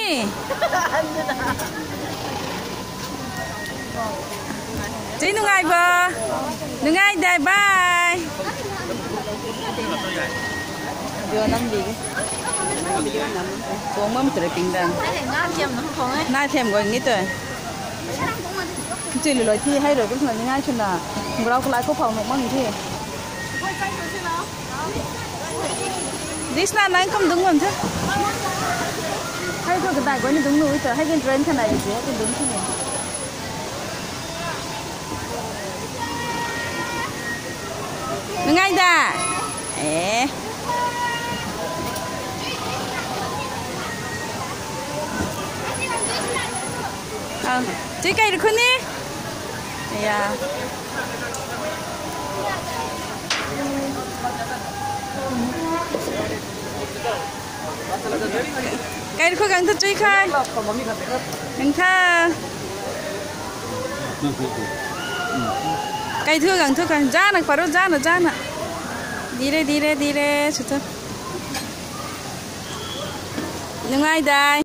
Chị nung ai bơ nung ai đây bye vừa năm gì xuống mâm từ kinh đằng nai thêm gọi nghĩ tới chỉ là lời thi hay rồi cũng là những ai chuyện làเราก็ไล่ก็เผาหนุ่มมั่งที่ this là anh không đứng luôn chứ hay thôi cái này có những đứng núi hay cái trend thế này gì cái đứng thế này đứng ngay đã chị cây được không đi yeah cây được không gắng thật chơi khai gắng tha cây thưa gắng ra này phải ra nè đi đây chút thôi nhưng ai đây